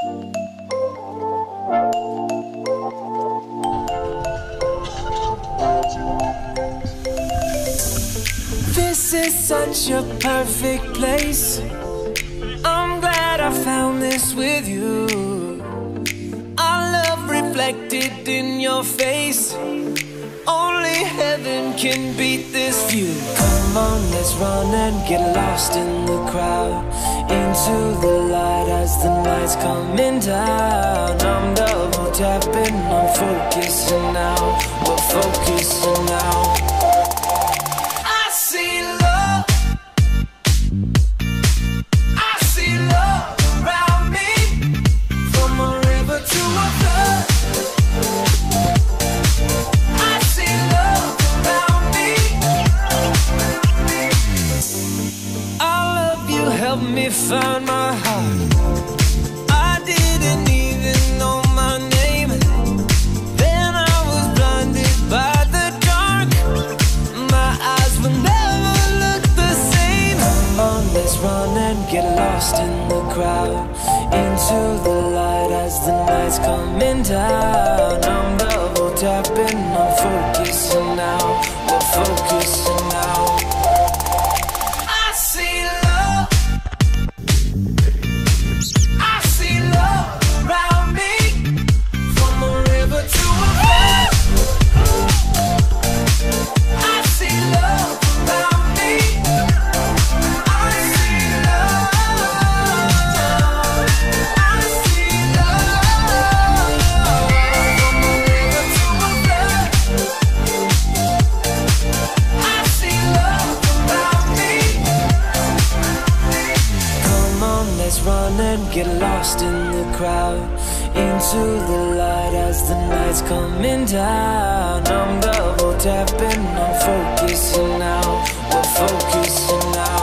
This is such a perfect place. I'm glad I found this with you. Our love reflected in your face. Only heaven can beat this view. Come on, let's run and get lost in the crowd. Into the light as the night's coming down. I'm double tapping, I'm focusing now. We're focusing now. Help me find my heart. I didn't even know my name. Then I was blinded by the dark. My eyes will never look the same. Come on, let's run and get lost in the crowd. Into the light as the night's coming down. I'm double tapping, I'm focusing now. We're focusing now. Run and get lost in the crowd. Into the light as the night's coming down. I'm double tapping, I'm focusing now. We're focusing now.